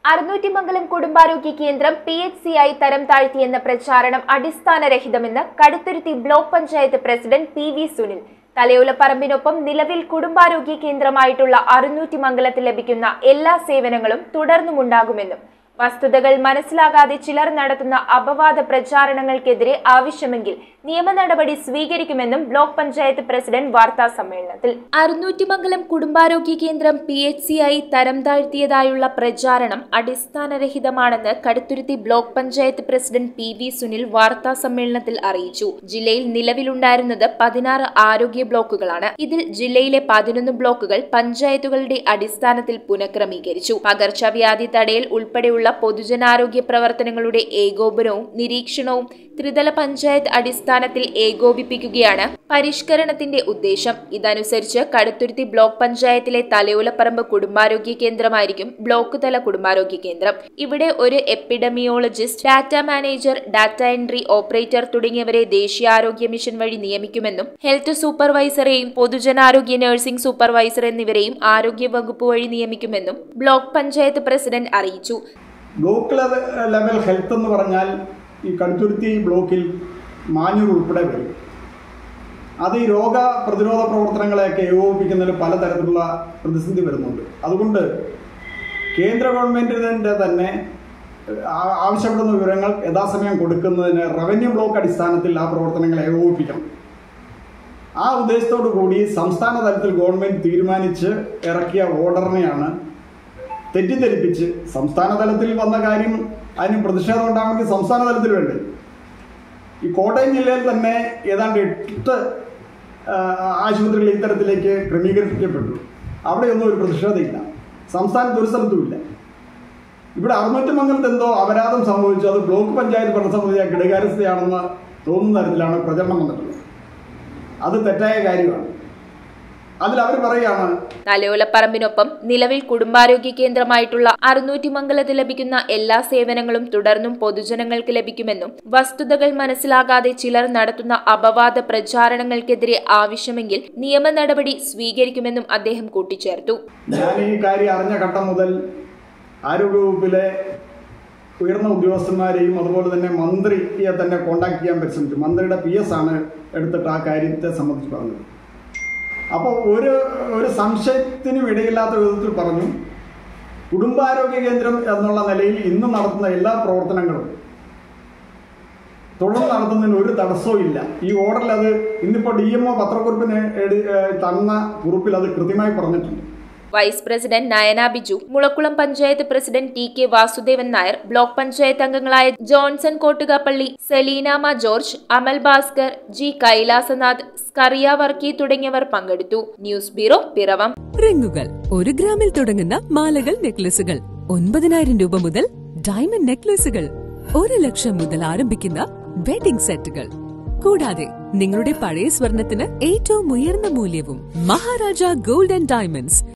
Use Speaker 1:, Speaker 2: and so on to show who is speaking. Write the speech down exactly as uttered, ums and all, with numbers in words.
Speaker 1: അറുന്നൂറ്റിമംഗലം കുടുംബാരോഗ്യ കേന്ദ്രം P H C ആയി തരം താഴ്ത്തിയെന്ന പ്രചാരണം അടിസ്ഥാനരഹിതമെന്ന് Kaduthuruthy block panchayat president P V Sunil. തലയോലപ്പറമ്പിനൊപ്പം നിലവിൽ കുടുംബാരോഗ്യ കേന്ദ്രമായിട്ടുള്ള അറുന്നൂറ്റിമംഗലത്തിൽ ലഭിക്കുന്ന എല്ലാ സേവനങ്ങളും തുടർന്നുമുണ്ടാകുമെന്നും വസ്തുതകൾ മനസ്സിലാകാതെ ചിലർ നടത്തുന്ന അപവാദ പ്രചാരണങ്ങൾക്കെതിരെ ആവശ്യമെങ്കിൽ നിയമ നടപടി സ്വീകരിക്കുമെന്നും ബ്ലോക്ക് പഞ്ചായത്ത് പ്രസിഡന്റ് വാർത്താ സമ്മേളനത്തിൽ. അറുന്നൂറ്റിമംഗലം കുടുംബാരോഗ്യ കേന്ദ്രം പി എച്ച് സി ആയി തരം താഴ്ത്തിയതായുള്ള പ്രചാരണം അടിസ്ഥാനരഹിതമാണെന്ന് Kaduthuruthy block panchayat president P V Sunil വാർത്താ സമ്മേളനത്തിൽ അറിയിച്ചു. ജില്ലയിൽ നിലവിലുണ്ടായിരുന്നത് പതിനാറ് ആരോഗ്യ ബ്ലോക്കുകളാണ്. ഇതിൽ ജില്ലയിലെ പതിനൊന്ന് ബ്ലോക്കുകൾ പഞ്ചായത്തുകളുടെ അടിസ്ഥാനത്തിൽ പുനഃക്രമീകരിച്ചു. പകർച്ചവ്യാധി തടയൽ ഉൾപ്പെടെയുള്ള പൊതുജനാരോഗ്യ പ്രവർത്തനങ്ങളുടെ ഏകോപനവും നിരീക്ഷണവും ത്രിതല പഞ്ചായത്ത് അടിസ്ഥാനത്തിൽ ഏകോപിപ്പിക്കുകയാണ് പരിഷ്കരണത്തിന്റെ ഉദ്ദേശം. ഇതനുസരിച്ച് കടുത്തുരുത്തി ബ്ലോക്ക് പഞ്ചായത്തിലെ തലയോലപ്പറമ്പ് കുടുംബാരോഗ്യ കേന്ദ്രമായിരിക്കും ബ്ലോക്ക് തല കുടുംബാരോഗ്യ കേന്ദ്രം. ഇവിടെ ഒരു epidemiologist, data manager, data entry operator തുടങ്ങിയവരെ ദേശീയാരോഗ്യ മിഷൻ വഴി നിയമിക്കുമെന്നും ഹെൽത്ത് സൂപ്പർവൈസറെയും പൊതുജനാരോഗ്യ നഴ്സിംഗ് സൂപ്പർവൈസർ എന്നിവരെയും ആരോഗ്യ വകുപ്പ് വഴി നിയമിക്കുമെന്നും ബ്ലോക്ക് പഞ്ചായത്ത് പ്രസിഡന്റ് അറിയിച്ചു.
Speaker 2: ബ്ലോക്ക് ലെവൽ ഹെൽത്ത് എന്ന് പറഞ്ഞാൽ ഈ കടുത്തുരുത്തി ബ്ലോക്കിൽ മാഞ്ഞൂർ ഉൾപ്പെടെ വരും. അത് ഈ രോഗ പ്രതിരോധ പ്രവർത്തനങ്ങളെയൊക്കെ ഏകോപിപ്പിക്കുന്നതിൽ പലതരത്തിലുള്ള പ്രതിസന്ധി വരുന്നുണ്ട്. അതുകൊണ്ട് കേന്ദ്ര ഗവൺമെൻറ്റിൻ്റെ തന്നെ ആവശ്യപ്പെടുന്ന വിവരങ്ങൾ യഥാസമയം കൊടുക്കുന്നതിന് റവന്യൂ ബ്ലോക്ക് അടിസ്ഥാനത്തിൽ ആ പ്രവർത്തനങ്ങൾ ഏകോപിപ്പിക്കണം. ആ ഉദ്ദേശത്തോടു കൂടി സംസ്ഥാന തലത്തിൽ ഗവൺമെൻറ് തീരുമാനിച്ച് ഇറക്കിയ ഓർഡറിനെയാണ് തെറ്റിദ്ധരിപ്പിച്ച് സംസ്ഥാന തലത്തിൽ വന്ന കാര്യം അതിന് പ്രതിഷേധം ഉണ്ടാകണമെങ്കിൽ സംസ്ഥാന തലത്തിൽ വേണ്ടേ. ഈ കോട്ടയം ജില്ലയിൽ തന്നെ ഏതാണ്ട് എട്ട് ആശുപത്രികൾ ഇത്തരത്തിലേക്ക് ക്രമീകരിക്കപ്പെട്ടു. അവിടെയൊന്നും ഒരു പ്രതിഷേധമില്ല. സംസ്ഥാനത്ത് ഒരു സ്ഥലത്തുമില്ല. ഇവിടെ അറുന്നൂറ്റിമംഗലത്ത് എന്തോ അപരാധം സംഭവിച്ചു, അത് ബ്ലോക്ക് പഞ്ചായത്ത് ഭരണസമിതിയെ കെടുകാര്യസ്ഥയാണെന്ന് തോന്നുന്ന തരത്തിലാണ് പ്രചരണം വന്നിട്ടുള്ളത്. അത് തെറ്റായ കാര്യമാണ്. അതിൽ അവർ പറയുകയാണ്,
Speaker 1: തലയോലപ്പറമ്പിനൊപ്പം നിലവിൽ കുടുംബാരോഗ്യ കേന്ദ്രമായിട്ടുള്ള അറുന്നൂറ്റിമംഗലത്ത് ലഭിക്കുന്ന എല്ലാ സേവനങ്ങളും തുടർന്നും പൊതുജനങ്ങൾക്ക് ലഭിക്കുമെന്നും വസ്തുതകൾ മനസ്സിലാകാതെ ചിലർ നടത്തുന്ന അപവാദ പ്രചാരണങ്ങൾക്കെതിരെ ആവശ്യമെങ്കിൽ നിയമ നടപടി സ്വീകരിക്കുമെന്നും അദ്ദേഹം കൂട്ടിച്ചേർത്തു.
Speaker 2: ഞാൻ ഈ കാര്യം അറിഞ്ഞ ഘട്ടം മുതൽ ആരോഗ്യവകുപ്പിലെ ഉയർന്ന ഉദ്യോഗസ്ഥന്മാരെയും അതുപോലെ തന്നെ മന്ത്രിയെ തന്നെ കോണ്ടാക്ട് ചെയ്യാൻ പരിശ്രമിച്ചു. മന്ത്രിയുടെ പി എസ് ആണ് എടുത്തിട്ട് ആ കാര്യത്തെ സംബന്ധിച്ച് പറഞ്ഞത്. അപ്പോൾ ഒരു ഒരു സംശയത്തിനും ഇടയില്ലാത്ത വിധത്തിൽ പറഞ്ഞു, കുടുംബാരോഗ്യ കേന്ദ്രം എന്നുള്ള നിലയിൽ ഇന്ന് നടത്തുന്ന എല്ലാ പ്രവർത്തനങ്ങളും തുടർന്ന് നടത്തുന്നതിന് ഒരു തടസ്സവും ഇല്ല. ഈ ഓർഡറിൽ അത് ഇന്നിപ്പോൾ ഡി എം ഒ പത്രക്കുറിപ്പിന് തന്ന കുറിപ്പിൽ അത് കൃത്യമായി പറഞ്ഞിട്ടുണ്ട്.
Speaker 1: Vice president Nayana Biju, Mulakulam panchayat president T K Vasudevan Nair, block panchayat അംഗങ്ങളായ Johnson Kottukappally, Selinamma George, Amal Bhaskar, G Kailasanath, Skaria Varkey തുടങ്ങിയവർ പങ്കെടുത്തു. News bureau, Piravom.
Speaker 3: റിങ്ങുകൾ ഒരു ഗ്രാമിൽ തുടങ്ങുന്ന മാലകൾ, നെക്ലസുകൾ ഒൻപതിനായിരം രൂപ മുതൽ ഡയമണ്ട് നെക്ലസുകൾ, ഒരു ലക്ഷം മുതൽ ആരംഭിക്കുന്ന വെഡിംഗ് സെറ്റുകൾ, കൂടാതെ നിങ്ങളുടെ പഴയ സ്വർണത്തിന് ഏറ്റവും ഉയർന്ന മൂല്യവും. Maharaja gold and diamonds,